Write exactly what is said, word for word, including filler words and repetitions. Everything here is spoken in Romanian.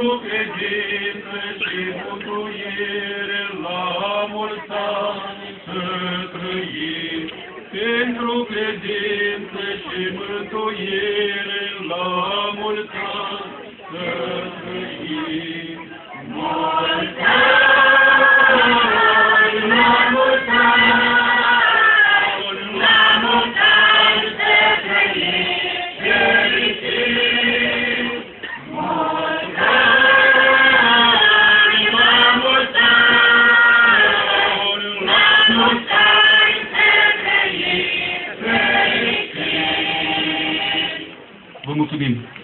pentru credință și mântuire la mulți ani să trăim. Pentru credință și mântuire la mulți ani să trăim. Mulți ani, la mulți ani, la mulți ani să trăim fericit. Mulți ani, la mulți ani, la mulți ani să trăim fericit. Vă mulțumim!